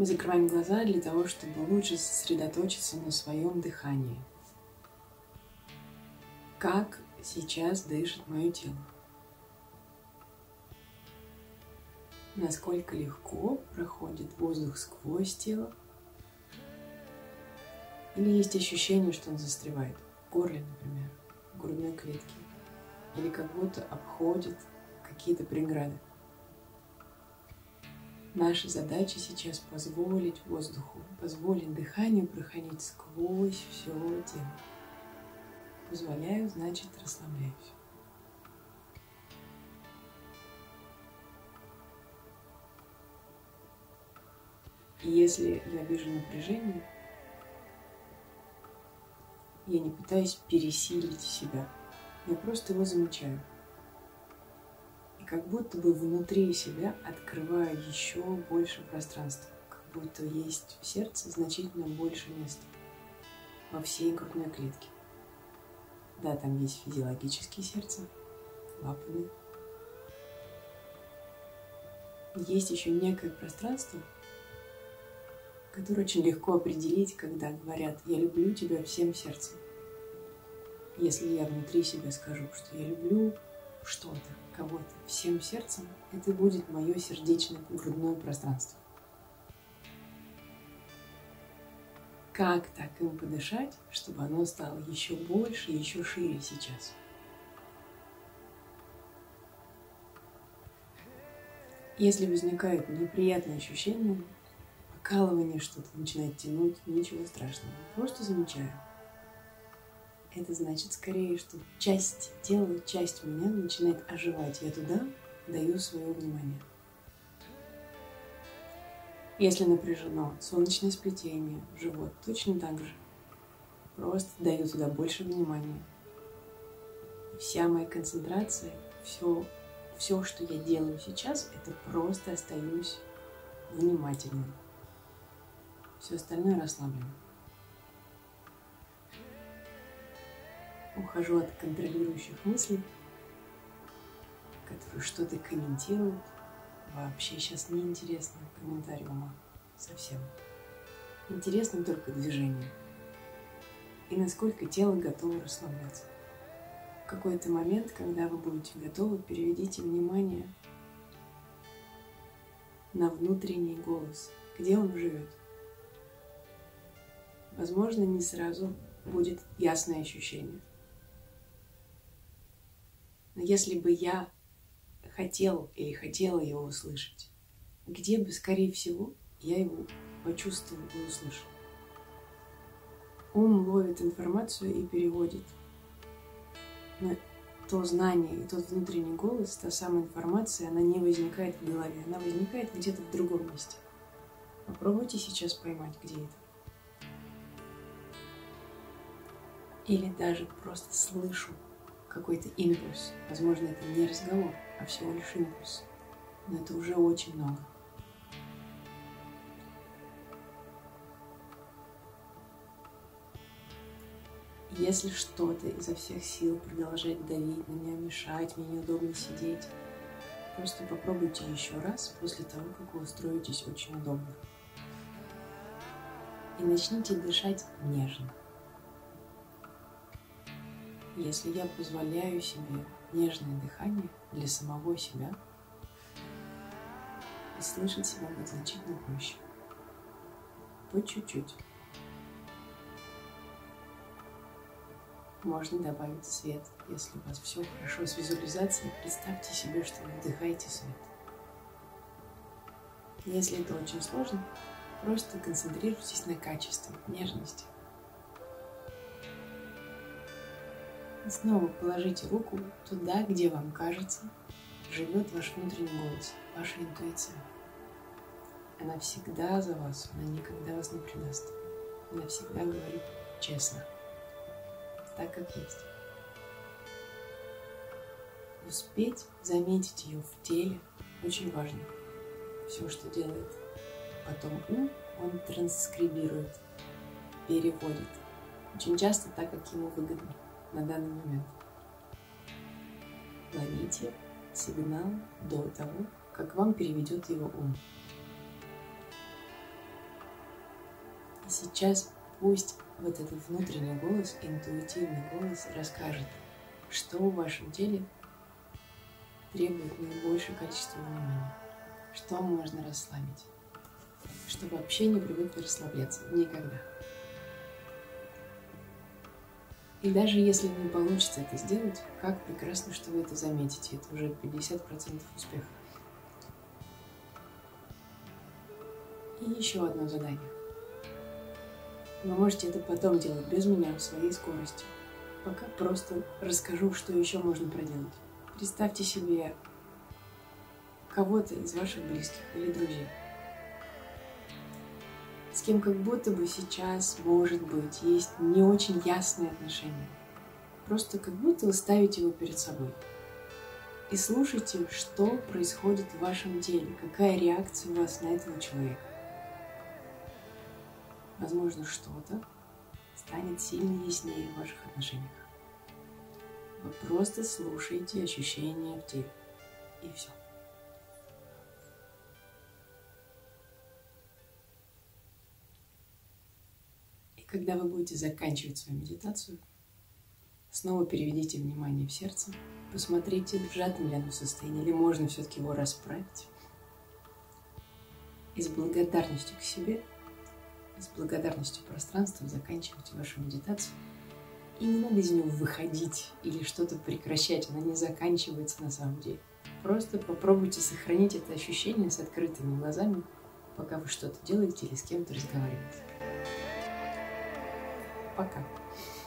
Мы закрываем глаза для того, чтобы лучше сосредоточиться на своем дыхании. Как сейчас дышит мое тело? Насколько легко проходит воздух сквозь тело? Или есть ощущение, что он застревает в горле, например, в грудной клетке? Или как будто обходит какие-то преграды? Наша задача сейчас позволить воздуху, позволить дыханию проходить сквозь все тело. Позволяю, значит, расслабляюсь. И если я вижу напряжение, я не пытаюсь пересилить себя, я просто его замечаю. И как будто бы внутри себя открываю еще больше пространства, как будто есть в сердце значительно больше места во всей грудной клетке. Да, там есть физиологические сердца, клапаны. Есть еще некое пространство, которое очень легко определить, когда говорят «я люблю тебя всем сердцем». Если я внутри себя скажу, что я люблю что-то, кого-то всем сердцем, это будет мое сердечное грудное пространство. Как так им подышать, чтобы оно стало еще больше, еще шире сейчас? Если возникают неприятные ощущения, покалывание, что-то начинает тянуть, ничего страшного, просто замечаю. Это значит скорее, что часть тела, часть меня начинает оживать. Я туда даю свое внимание. Если напряжено солнечное сплетение, живот, точно так же. Просто даю туда больше внимания. Вся моя концентрация, все, что я делаю сейчас, это просто остаюсь внимательным. Все остальное расслаблено. Ухожу от контролирующих мыслей, которые что-то комментируют. Вообще сейчас не интересно комментарий ума. Совсем. Интересно только движение. И насколько тело готово расслабляться. В какой-то момент, когда вы будете готовы, переведите внимание на внутренний голос. Где он живет? Возможно, не сразу будет ясное ощущение. Но если бы я хотел или хотела его услышать, где бы, скорее всего, я его почувствовал и услышал. Ум ловит информацию и переводит. Но то знание и тот внутренний голос, та самая информация, она не возникает в голове, она возникает где-то в другом месте. Попробуйте сейчас поймать, где это. Или даже просто слышу какой-то импульс. Возможно, это не разговор, а всего лишь импульс. Но это уже очень много. Если что-то изо всех сил продолжает давить на меня, мешать, мне неудобно сидеть, просто попробуйте еще раз после того, как вы устроитесь очень удобно. И начните дышать нежно. Если я позволяю себе нежное дыхание для самого себя, и слышать себя будет значительно проще. По чуть-чуть. Можно добавить свет. Если у вас все хорошо с визуализацией, представьте себе, что вы вдыхаете свет. Если это очень сложно, просто концентрируйтесь на качестве, нежности. И снова положите руку туда, где вам кажется, живет ваш внутренний голос, ваша интуиция. Она всегда за вас, она никогда вас не предаст. Она всегда говорит честно, так как есть. Успеть заметить ее в теле очень важно. Все, что делает потом ум, он транскрибирует, переводит. Очень часто так, как ему выгодно на данный момент. Ловите сигнал до того, как вам переведет его ум. сейчас пусть вот этот внутренний голос, интуитивный голос расскажет, что в вашем теле требует наибольшее количество внимания, что можно расслабить, что вообще не привыкли расслабляться никогда. И даже если не получится это сделать, как прекрасно, что вы это заметите. Это уже 50% успеха. И еще одно задание. Вы можете это потом делать без меня, в своей скорости. Пока просто расскажу, что еще можно проделать. Представьте себе кого-то из ваших близких или друзей, с кем как будто бы сейчас, может быть, есть не очень ясные отношения. Просто как будто вы ставите его перед собой. И слушайте, что происходит в вашем теле, какая реакция у вас на этого человека. Возможно, что-то станет сильно яснее в ваших отношениях. Вы просто слушаете ощущения в теле. И все. И когда вы будете заканчивать свою медитацию, снова переведите внимание в сердце, посмотрите, в сжатом ли оно состоянии, или можно все-таки его расправить. И с благодарностью к себе, и с благодарностью пространству заканчивайте вашу медитацию. И не надо из нее выходить или что-то прекращать, она не заканчивается на самом деле. Просто попробуйте сохранить это ощущение с открытыми глазами, пока вы что-то делаете или с кем-то разговариваете. Пока.